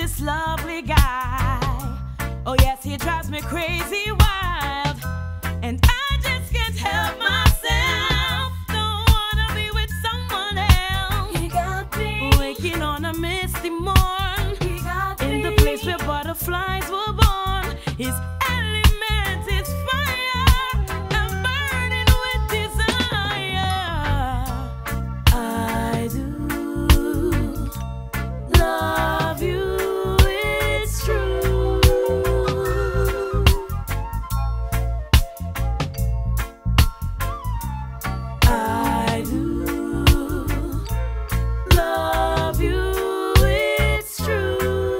this lovely guy. Oh yes, he drives me crazy wild, and I just can't help myself. Don't wanna be with someone else. He got me waking on a misty morn. He got in me the place where butterflies were born. His element is fire. I'm burning with desire. I do love you, it's true. I do love you, it's true.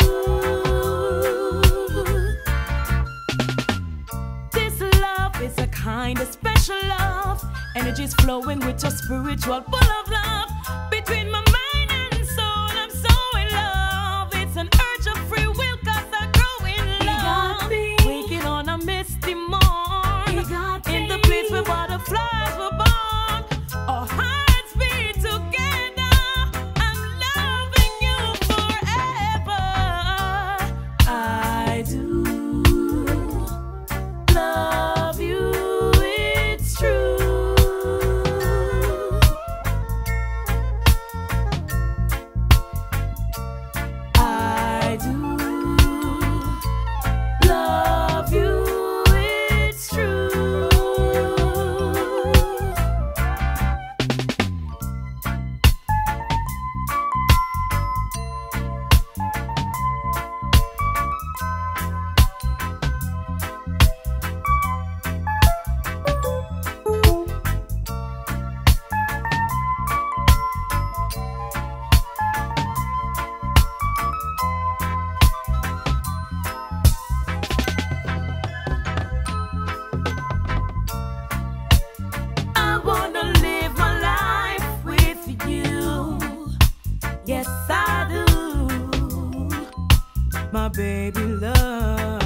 This love is a kind of special love. Energy's flowing with your spiritual full of love. Between my mind and soul, I'm so in love. It's an urge of free will, 'cause I grow in love. got me. Waking on a misty morn. He got in the me. place where butterflies were born. Our hearts beat together. I'm loving you forever. I do love you, it's true. I do love you, it's true. I wanna live my life with you. Yes, I do, my baby love.